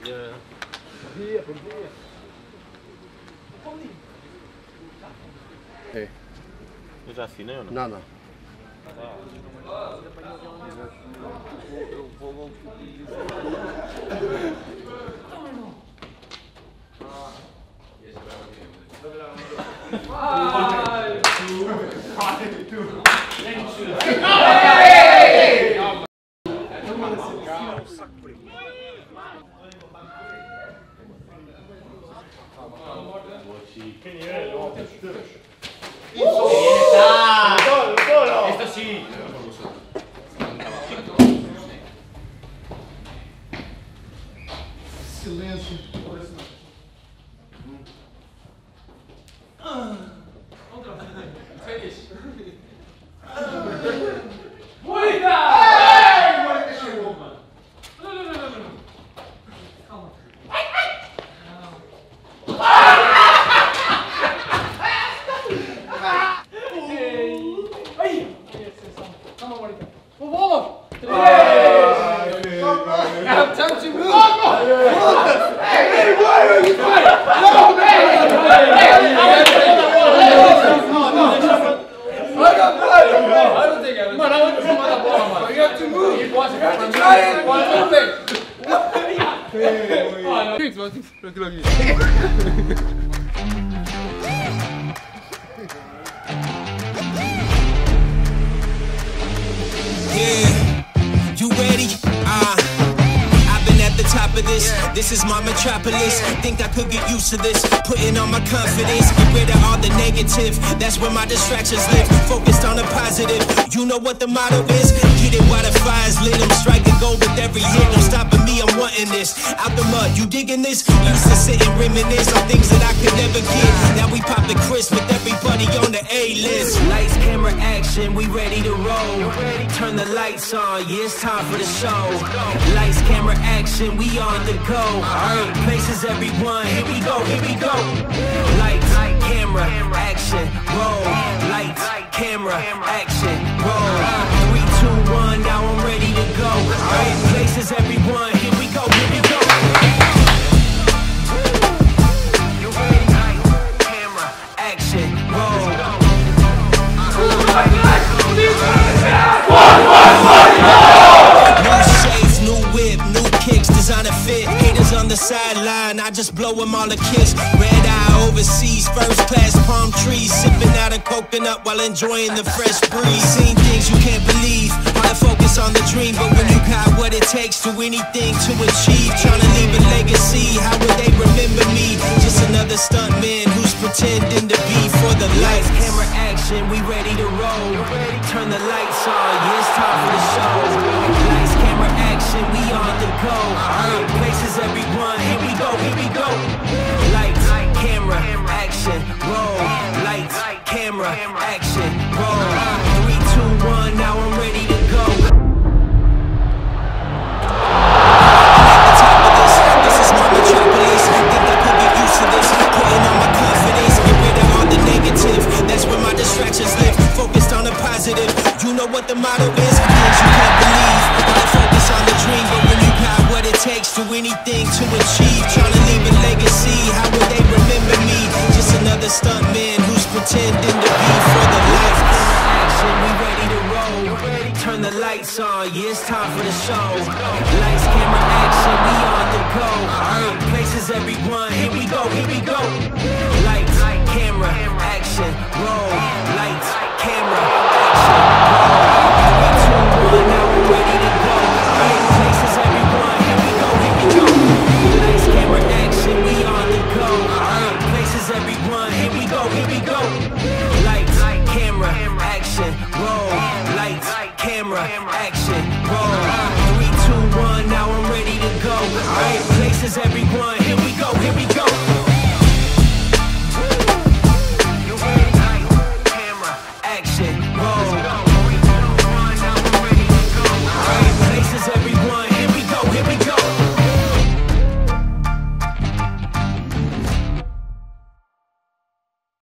Hey. ¿No es así, no? Nada. Che livello! Esto sí. Silêncio. Finish. Moita! Moita chegou, mano. Não. Calma. Aí! Calma, Moita. Vamos! 3! Time to move! Mano, aonde você manda a bola, mano? You have to move. You have to try it. Tranquilo aqui. Yeah, you ready? I've been at the top of this. This is my metropolis. Think I could get used to this. Putting on my confidence. Get rid of all the negative. That's where my distractions live. Focused on the positive. You know what the motto is. Get it while the fire's lit. I'm striking gold with every hit. No stopping me. I'm wanting this. Out the mud. You digging this? Used to sit and reminisce on things that I could never get. Now we pop the crisp with everybody on the A-list. Lights, camera, action. We ready to roll. Turn the lights on. Yeah, it's time for the show. Lights, camera, action. We on the go. Places, everyone. Here we go. Lights, camera, action, roll. Lights, camera, action, roll. 3, 2, 1. Now I'm ready to go. Places, everyone. Here we go. You ready? Lights, camera, action, roll. New shades, new whip, new kicks, designer fit. Haters on the sideline, I just blow them all a kiss. Red eye overseas, first class palm trees. Sipping out a coconut while enjoying the fresh breeze. Seen things you can't believe, hard to focus on the dream. But when you got what it takes to anything to achieve, trying to leave a legacy, how would they remember me? Just another stunt man who's pretending to be for the lights. Camera action, we ready to roll. Turn the lights on, yeah, it's time for the show. Lights, camera action, we on the go. Places, everyone, here we go. Lights, camera, action, roll. Lights, camera, action, roll. 3, 2, 1, now I'm ready to go. At the top of this is my metropolis. Think I could get used to this. Putting on my confidence, get rid of all the negative. That's where my distractions live. Focused on the positive. You know what the motto is. Things you can't believe. I focus on the dream, but when you got what it takes to anything to achieve, trying to leave a legacy, how would they remember me? Just another stunt man who's pretending to be for the life. Action, we ready to roll. Turn the lights on, yeah, it's time for the show. Lights, camera, action, we on the go. Places, everyone, here we go. Lights, camera, action, roll. Lights, camera, action, roll. 3, 2, 1, now we're ready to go. Places, everyone, here we go. Lights, camera, action, we on the go. Places, everyone, here we go. Lights, camera, action, roll. Lights, camera, action, roll. 3, 2, 1, now I'm ready to go. Places, everyone, here we go.